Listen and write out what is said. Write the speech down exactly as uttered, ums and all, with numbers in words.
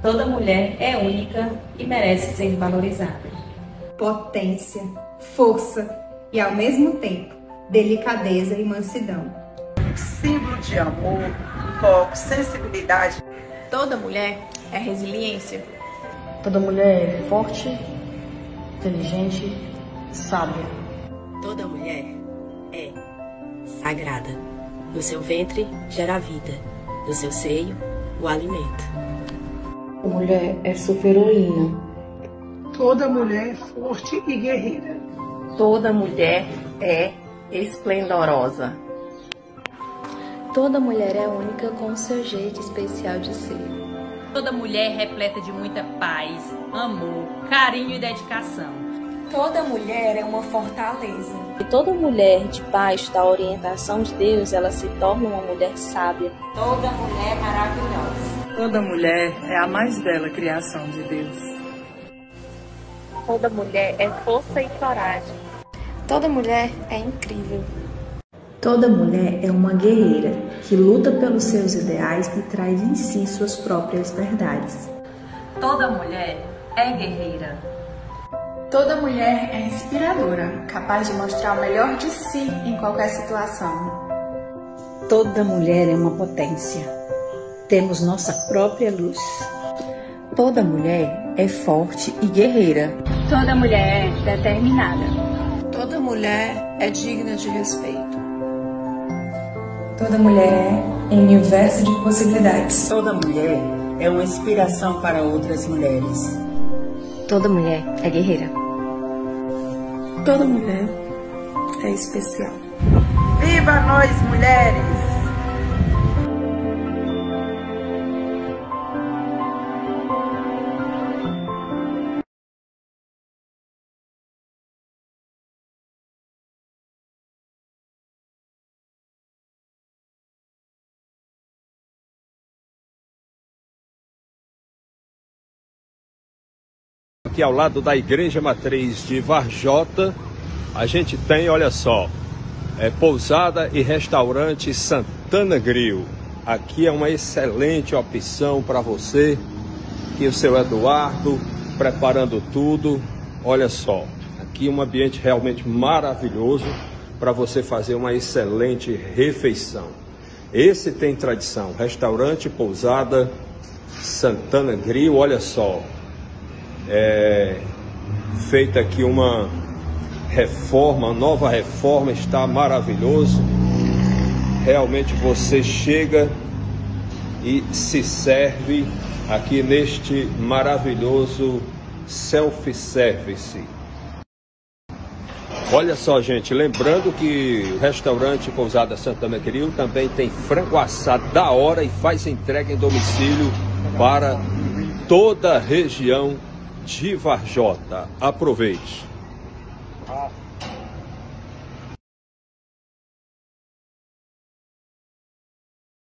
Toda mulher é única e merece ser valorizada. Potência, força e, ao mesmo tempo, delicadeza e mansidão. Símbolo de amor, foco, sensibilidade. Toda mulher é resiliência. Toda mulher é forte, inteligente, sábia. Toda mulher é sagrada. No seu ventre gera vida, no seu seio o alimento. A mulher é super-heroína. Toda mulher é forte e guerreira. Toda mulher é esplendorosa. Toda mulher é única com o seu jeito especial de ser. Toda mulher é repleta de muita paz, amor, carinho e dedicação. Toda mulher é uma fortaleza. E toda mulher, debaixo da orientação de Deus, ela se torna uma mulher sábia. Toda mulher é maravilhosa. Toda mulher é a mais bela criação de Deus. Toda mulher é força e coragem. Toda mulher é incrível. Toda mulher é uma guerreira que luta pelos seus ideais e traz em si suas próprias verdades. Toda mulher é guerreira. Toda mulher é inspiradora, capaz de mostrar o melhor de si em qualquer situação. Toda mulher é uma potência. Temos nossa própria luz. Toda mulher é forte e guerreira. Toda mulher é determinada. Toda mulher é digna de respeito. Toda mulher é um universo de possibilidades. Toda mulher é uma inspiração para outras mulheres. Toda mulher é guerreira. Toda mulher é especial. Viva nós, mulheres! Aqui ao lado da Igreja Matriz de Varjota, a gente tem, olha só, é, pousada e restaurante Santana Grill. Aqui é uma excelente opção para você. Aqui o seu Eduardo preparando tudo. Olha só, aqui um ambiente realmente maravilhoso para você fazer uma excelente refeição. Esse tem tradição, restaurante Pousada Santana Grill, olha só. É feita aqui uma reforma, nova reforma, está maravilhoso. Realmente você chega e se serve aqui neste maravilhoso self-service. Olha só, gente, lembrando que o restaurante Pousada Santana Grill também tem frango assado da hora e faz entrega em domicílio para toda a região de Varjota. Aproveite.